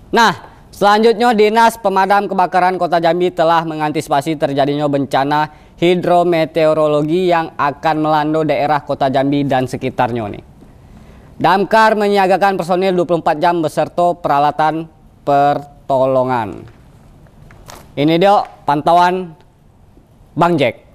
Nah, selanjutnya Dinas Pemadam Kebakaran Kota Jambi telah mengantisipasi terjadinya bencana hidrometeorologi yang akan melanda daerah Kota Jambi dan sekitarnya nih. Damkar menyiagakan personil 24 jam beserta peralatan pertolongan. Ini dia pantauan Bang Jack.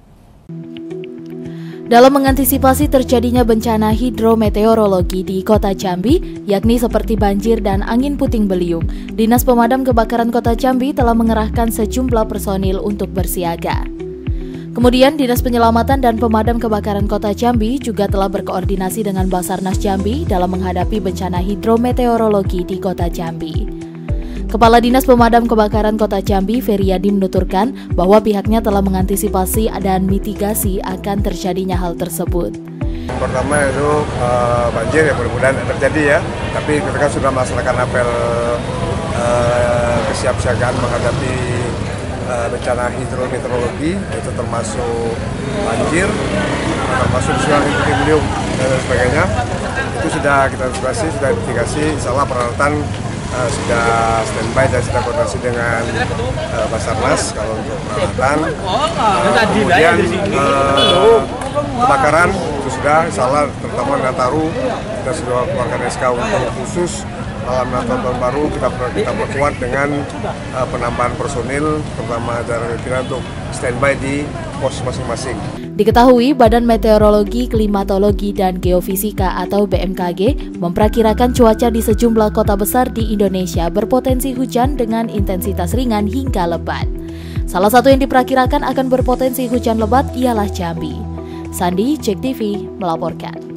Dalam mengantisipasi terjadinya bencana hidrometeorologi di Kota Jambi, yakni seperti banjir dan angin puting beliung, Dinas Pemadam Kebakaran Kota Jambi telah mengerahkan sejumlah personil untuk bersiaga. Kemudian, Dinas Penyelamatan dan Pemadam Kebakaran Kota Jambi juga telah berkoordinasi dengan Basarnas Jambi dalam menghadapi bencana hidrometeorologi di Kota Jambi. Kepala Dinas Pemadam Kebakaran Kota Jambi, Feryadi, menuturkan bahwa pihaknya telah mengantisipasi dan mitigasi akan terjadinya hal tersebut. Pertama itu banjir yang mudah-mudahan terjadi ya, tapi mereka sudah melaksanakan apel kesiapsiagaan menghadapi bencana hidrometeorologi, itu termasuk banjir, termasuk angin puting beliung dan sebagainya. Itu sudah kita antisipasi, sudah mitigasi, insya Allah peralatan sudah standby dan sudah koordinasi dengan Basarnas kalau untuk peralatan. Kemudian kebakaran itu sudah, insya Allah terutama Nataru kita sudah keluarkan SK untuk khusus malam Natal tahun baru kita perkuat dengan penambahan personil terutama dari kita untuk standby di pos masing-masing. Diketahui Badan Meteorologi, Klimatologi, dan Geofisika atau BMKG memperkirakan cuaca di sejumlah kota besar di Indonesia berpotensi hujan dengan intensitas ringan hingga lebat. Salah satu yang diperkirakan akan berpotensi hujan lebat ialah Jambi. Sandi, JEK TV, melaporkan.